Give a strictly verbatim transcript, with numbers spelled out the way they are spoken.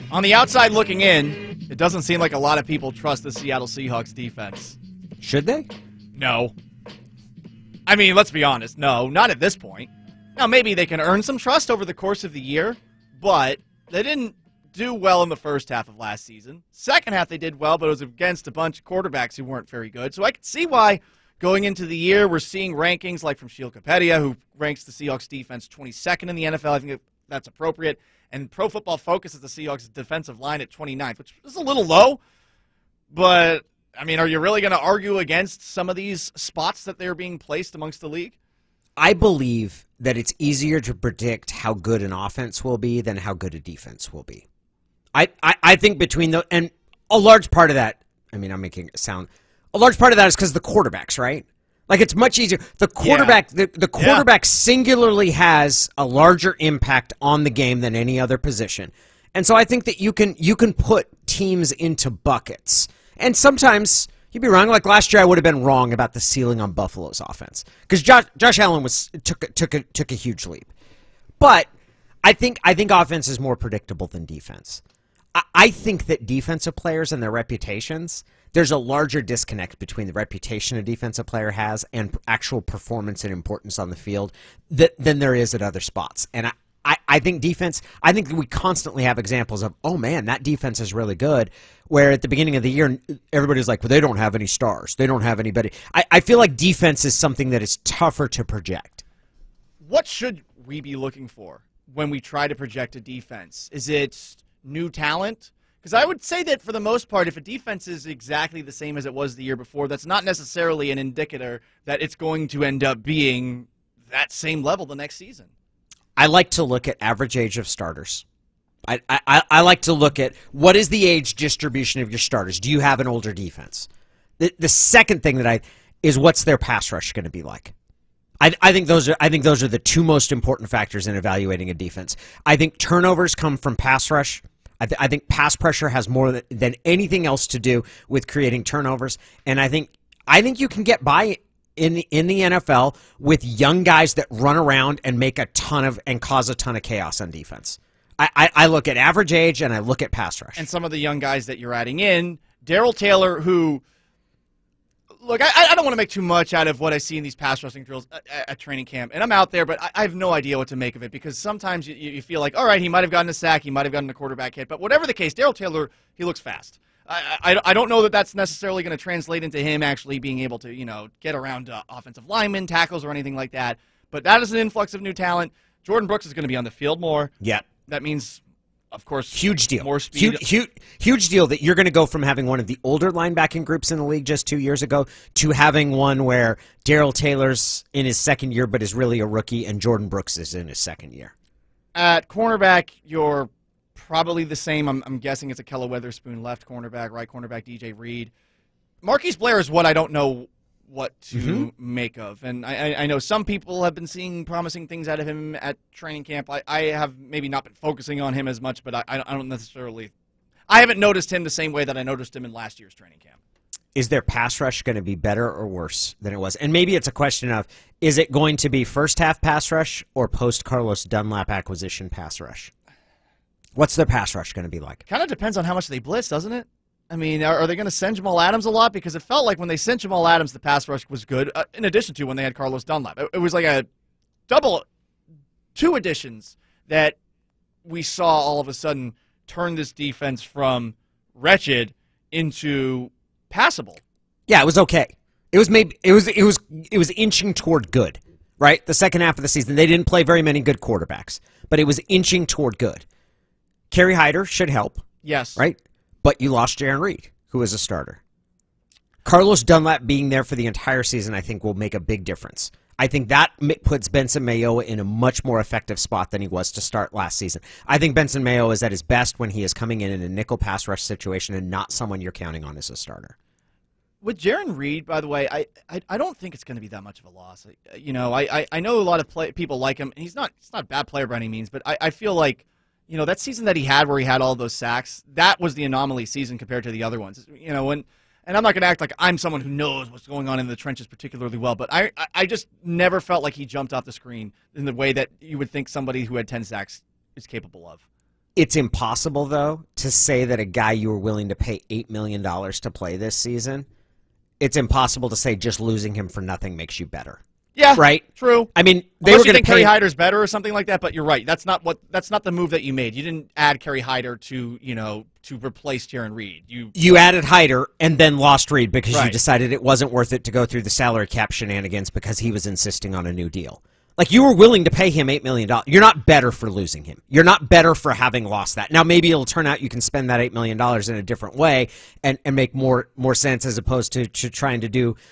On the outside looking in, it doesn't seem like a lot of people trust the Seattle Seahawks defense. Should they? No. I mean, let's be honest. No, not at this point. Now, maybe they can earn some trust over the course of the year, but they didn't do well in the first half of last season. Second half, they did well, but it was against a bunch of quarterbacks who weren't very good. So I can see why going into the year we're seeing rankings like from Sheil Kapedia, who ranks the Seahawks defense twenty-second in the N F L. I think that's appropriate. And Pro Football Focus is the Seahawks defensive line at twenty-ninth, which is a little low. But, I mean, are you really going to argue against some of these spots that they're being placed amongst the league? I believe that it's easier to predict how good an offense will be than how good a defense will be. I, I, I think between the, and a large part of that, I mean, I'm making it sound, a large part of that is because the quarterbacks, right? Like, it's much easier. The quarterback, yeah. the, the quarterback yeah. singularly has a larger impact on the game than any other position. And so I think that you can you can put teams into buckets. And sometimes you'd be wrong. Like last year, I would have been wrong about the ceiling on Buffalo's offense because Josh, Josh Allen was took took a, took a huge leap. But I think I think offense is more predictable than defense. I, I think that defensive players and their reputations, there's a larger disconnect between the reputation a defensive player has and actual performance and importance on the field that, than there is at other spots. And I, I, I think defense, I think we constantly have examples of, oh man, that defense is really good, where at the beginning of the year, everybody's like, well, they don't have any stars. They don't have anybody. I, I feel like defense is something that is tougher to project. What should we be looking for when we try to project a defense? Is it new talent? Because I would say that for the most part, if a defense is exactly the same as it was the year before, that's not necessarily an indicator that it's going to end up being that same level the next season. I like to look at average age of starters. I, I, I like to look at what is the age distribution of your starters. Do you have an older defense? The, the second thing that I is what's their pass rush going to be like? I, I think those are I think those are the two most important factors in evaluating a defense. I think turnovers come from pass rush. I, th- I think pass pressure has more than, than anything else to do with creating turnovers, and I think I think you can get by in the in the N F L with young guys that run around and make a ton of and cause a ton of chaos on defense. I, I, I look at average age and I look at pass rush. And some of the young guys that you're adding in, Darrell Taylor, who look, I, I don't want to make too much out of what I see in these pass rushing drills at, at training camp, and I'm out there, but I, I have no idea what to make of it because sometimes you, you feel like, all right, he might have gotten a sack, he might have gotten a quarterback hit, but whatever the case, Darrell Taylor, he looks fast. I, I, I don't know that that's necessarily going to translate into him actually being able to, you know, get around uh, offensive linemen, tackles, or anything like that, but that is an influx of new talent. Jordan Brooks is going to be on the field more. Yeah. That means, of course, huge deal. More speed. Huge, huge, huge deal that you're going to go from having one of the older linebacking groups in the league just two years ago to having one where Darrell Taylor's in his second year but is really a rookie and Jordan Brooks is in his second year. At cornerback, you're probably the same. I'm, I'm guessing it's a Kella Weatherspoon left cornerback, right cornerback D J Reed. Marquise Blair is what I don't know what to mm-hmm. make of. And I, I know some people have been seeing promising things out of him at training camp. I, I have maybe not been focusing on him as much, but I, I don't necessarily – I haven't noticed him the same way that I noticed him in last year's training camp. Is their pass rush going to be better or worse than it was? And maybe it's a question of, is it going to be first-half pass rush or post-Carlos Dunlap acquisition pass rush? What's their pass rush going to be like? Kind of depends on how much they blitz, doesn't it? I mean, are, are they going to send Jamal Adams a lot? Because it felt like when they sent Jamal Adams, the pass rush was good, uh, in addition to when they had Carlos Dunlap. It, it was like a double, two additions that we saw all of a sudden turn this defense from wretched into passable. Yeah, it was okay. It was maybe it was it was it was inching toward good, right? The second half of the season, they didn't play very many good quarterbacks, but it was inching toward good. Kerry Hyder should help. Yes. Right? But you lost Jarran Reed, who was a starter. Carlos Dunlap being there for the entire season, I think, will make a big difference. I think that puts Benson Mayowa in a much more effective spot than he was to start last season. I think Benson Mayowa is at his best when he is coming in in a nickel pass rush situation and not someone you're counting on as a starter. With Jarran Reed, by the way, I, I, I don't think it's going to be that much of a loss. You know, I, I, I know a lot of play, people like him, and he's not he's not a bad player by any means, but I, I feel like, you know, that season that he had where he had all those sacks, that was the anomaly season compared to the other ones. You know, when, and I'm not going to act like I'm someone who knows what's going on in the trenches particularly well, but I, I just never felt like he jumped off the screen in the way that you would think somebody who had ten sacks is capable of. It's impossible, though, to say that a guy you were willing to pay eight million dollars to play this season, it's impossible to say just losing him for nothing makes you better. Yeah, right. True. I mean, they Unless were you going to think Kerry pay. Hyder's better or something like that, but you're right. That's not what. That's not the move that you made. You didn't add Kerry Hyder to you know to replace Jarran Reed. You You added Hyder and then lost Reed because you Right. decided it wasn't worth it to go through the salary cap shenanigans because he was insisting on a new deal. Like, you were willing to pay him eight million dollars. You're not better for losing him. You're not better for having lost that. Now, maybe it'll turn out you can spend that eight million dollars in a different way and, and make more more sense as opposed to, to trying to do